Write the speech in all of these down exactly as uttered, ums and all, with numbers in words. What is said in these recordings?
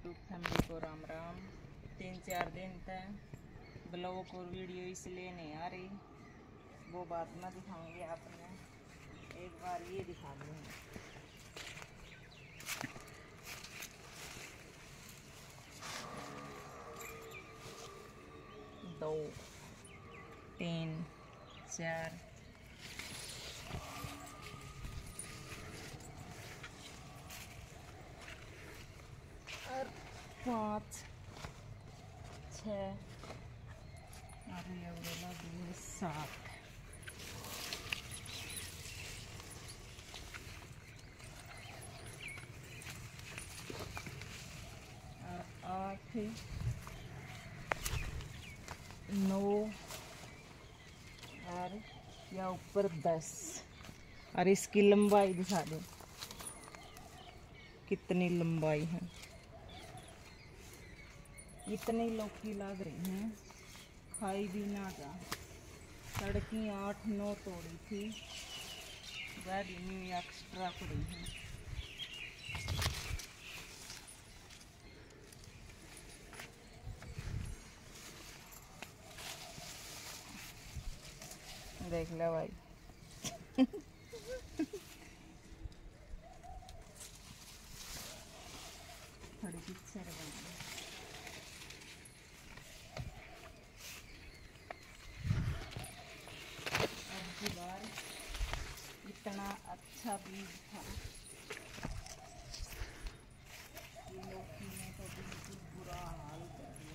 YouTube family को राम राम। तीन चार दिन तक ब्लॉग और वीडियो इसलिए नहीं आ रही, वो बात मैं दिखाऊंगी आपने। एक बार ये दिखा दूँगी। दो तीन चार और पाँच छः और ये लगी सात और आठ नौ और या ऊपर दस। और इसकी लंबाई दिखा दो कितनी लंबाई है। इतनी लौकी लग रही हैं, खाई भी ना जा। सड़की आठ नौ तोड़ी थी, गाड़ी में एक्स्ट्रा पड़ी है। देख लो भाई। थोड़ी पिक्चर बना बार इतना अच्छा बीज था कि लौकी ने तो बिल्कुल बुरा हाल कर दिया।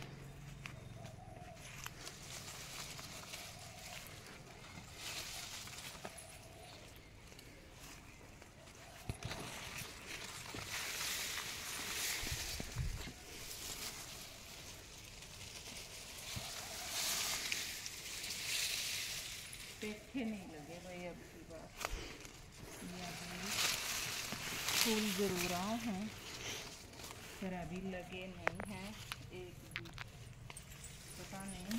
पेखे नहीं लगे भाई अब की बात। फूल जरूर आए हैं पर अभी लगे नहीं हैं एक भी, पता नहीं।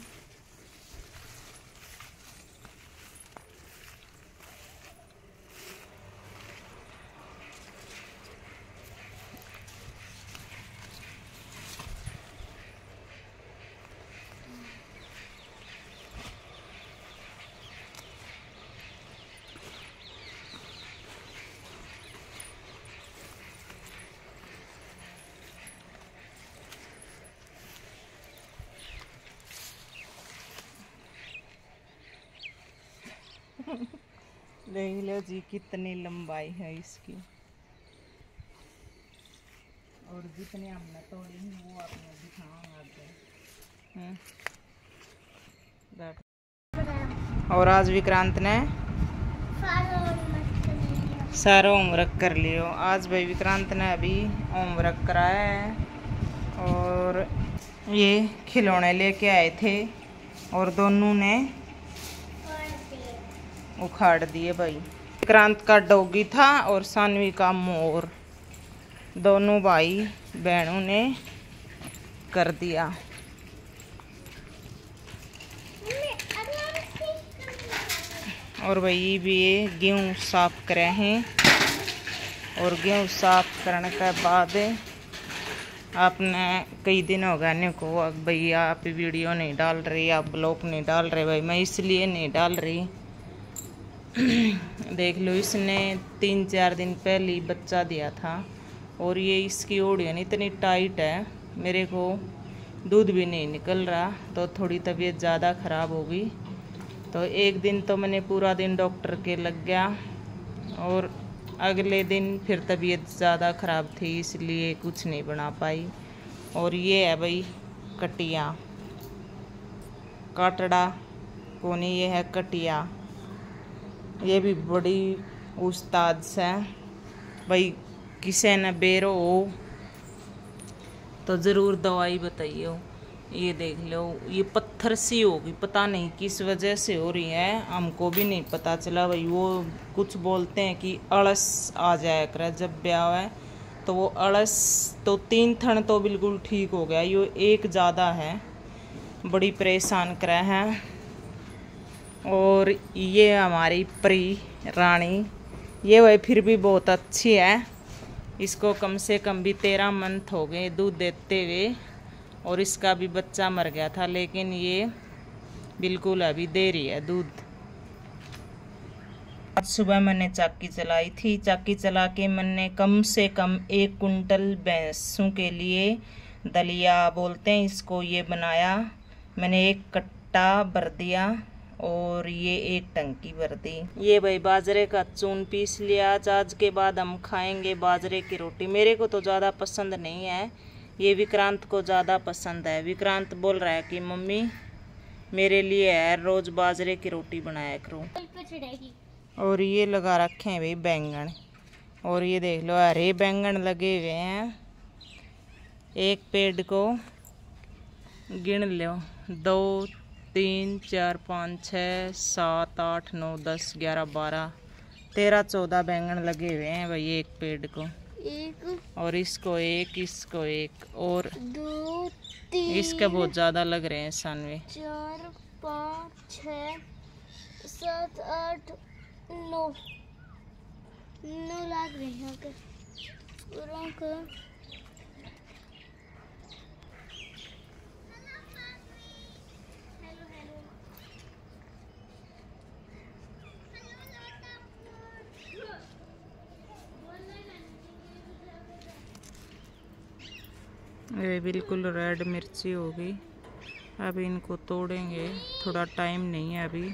देख लो जी कितनी लंबाई है इसकी। और जितने हमने तोड़ी हैं वो आपने दिखाऊंगा। और आज विक्रांत ने सारा होमवर्क कर लियो। आज भाई विक्रांत ने अभी होमवर्क कराया है और ये खिलौने लेके आए थे और दोनों ने उखाड़ दिए भाई। विक्रांत का डॉगी था और सानवी का मोर, दोनों भाई बहनों ने कर दिया। और भाई भी ये गेहूँ साफ करे हैं और गेहूँ साफ करने के बाद आपने कई दिन हो गए को अब भैया आप वीडियो नहीं डाल रही, आप ब्लॉग नहीं डाल रहे। भाई मैं इसलिए नहीं डाल रही, देख लो इसने तीन चार दिन पहले ही बच्चा दिया था और ये इसकी ओढ़ियन इतनी टाइट है, मेरे को दूध भी नहीं निकल रहा, तो थोड़ी तबीयत ज़्यादा ख़राब हो गई। तो एक दिन तो मैंने पूरा दिन डॉक्टर के लग गया और अगले दिन फिर तबीयत ज़्यादा ख़राब थी इसलिए कुछ नहीं बना पाई। और ये है भाई कटिया, काटड़ा कोनी, ये है कटिया। ये भी बड़ी उस्ताद से भाई, किसी ने बेरो हो तो ज़रूर दवाई बताइए। ये देख लो ये पत्थर सी होगी, पता नहीं किस वजह से हो रही है, हमको भी नहीं पता चला भाई। वो कुछ बोलते हैं कि अड़स आ जाया कर जब ब्याह है, तो वो अड़स तो तीन थन तो बिल्कुल ठीक हो गया, ये एक ज़्यादा है, बड़ी परेशान करे हैं। और ये हमारी परी रानी, ये वही फिर भी बहुत अच्छी है, इसको कम से कम भी तेरह मंथ हो गए दूध देते हुए, और इसका भी बच्चा मर गया था, लेकिन ये बिल्कुल अभी दे रही है दूध। आज सुबह मैंने चाकी चलाई थी। चाकी चला के मैंने कम से कम एक कुंटल भैंसों के लिए दलिया बोलते हैं इसको, ये बनाया। मैंने एक कट्टा भर दिया और ये एक टंकी भर दी। ये भाई बाजरे का चून पीस लिया। आज आज के बाद हम खाएंगे बाजरे की रोटी। मेरे को तो ज़्यादा पसंद नहीं है, ये विक्रांत को ज़्यादा पसंद है। विक्रांत बोल रहा है कि मम्मी मेरे लिए है रोज़ बाजरे की रोटी बनाया करो। और ये लगा रखे हैं भाई बैंगन, और ये देख लो हरे बैंगन लगे हुए हैं। एक पेड़ को गिन लो, दो तीन चार पाँच छः सात आठ नौ दस ग्यारह बारह तेरह चौदह बैंगन लगे हुए हैं भाई एक पेड़ को। एक और इसको एक, इसको एक, और दो तीन, इसके बहुत ज़्यादा लग रहे हैं सानवे। चार पाँच छः सात आठ नौ नौ लग रहे हैं। ये बिल्कुल रेड मिर्ची होगी। अभी इनको तोड़ेंगे, थोड़ा टाइम नहीं है अभी।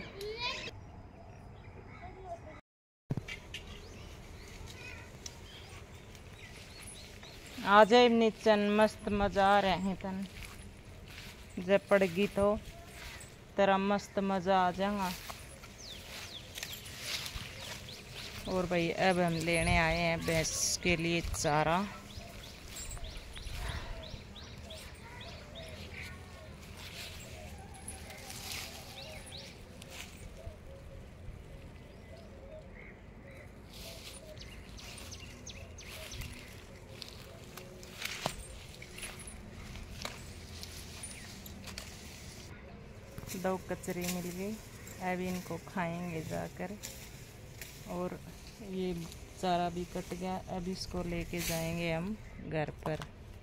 आ जाए नीचन, मस्त मजा आ रहे हैं तन। जब पड़गी तो तेरा मस्त मजा आ जाएगा। और भाई अब हम लेने आए हैं भैंस के लिए चारा। दो कचरी मिल गई, अभी इनको खाएंगे जाकर। और ये चारा भी कट गया, अब इसको लेके जाएंगे हम घर पर।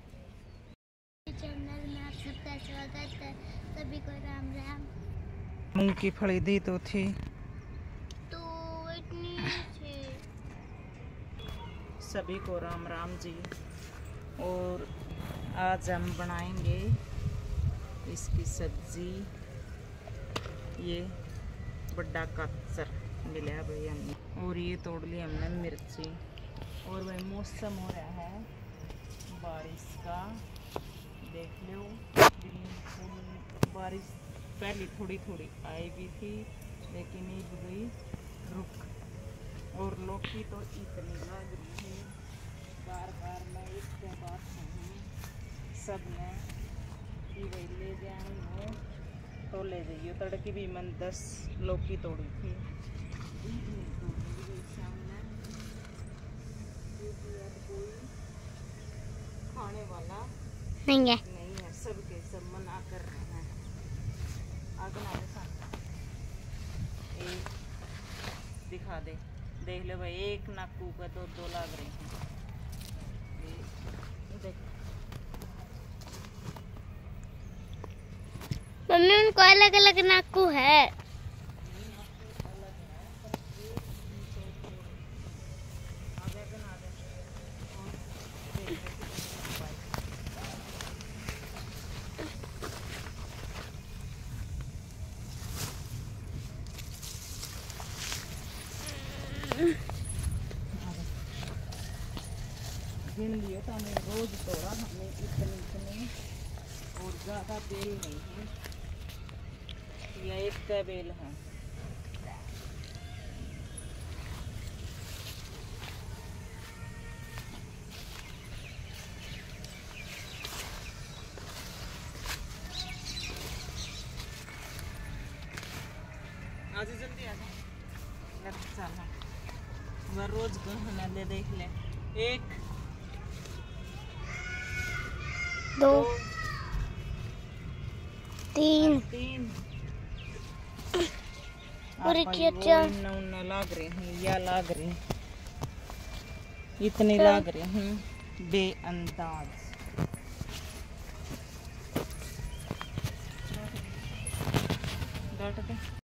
चैनल में आप सबका स्वागत है। सभी को राम राम। मूंग की फली दी तो थी तो इतनी थी। सभी को राम राम जी। और आज हम बनाएंगे इसकी सब्जी। ये बड़ा कच्चर मिला भाई हमने, और ये तोड़ ली हमने मिर्ची। और भाई मौसम हो रहा है बारिश का, देख लो बिल्कुल। बारिश पहले थोड़ी थोड़ी आई भी थी, लेकिन अब गई रुक। और लौकी तो इतनी लग रही है, बार बार मैं इसके बात कहूँ सब ने कि भाई ले जाए तो ले जाइए। तड़की भी मन दस लौकी तोड़ी थी, सामने कोई खाने वाला नहीं है, नहीं है। सबके सब मना कर रहे हैं। आगे ना एक दिखा दे, देख ले भाई, एक नाकू का तो दो लाग रहे हैं। देख मम्मी, उनको अलग अलग नाकू है। गिन लिए तो हमें रोज तोड़ा, हमें इतने इतने और ज़्यादा बेल नहीं है, यह एक का बेल है। आज जल्दी आ जा, चल वह रोज गहना ले देख ले। एक दो तीन तीन और क्या लाग रही हैं या लाग रही। इतने लाग रहे हैं बेअंदाज। डांट दे।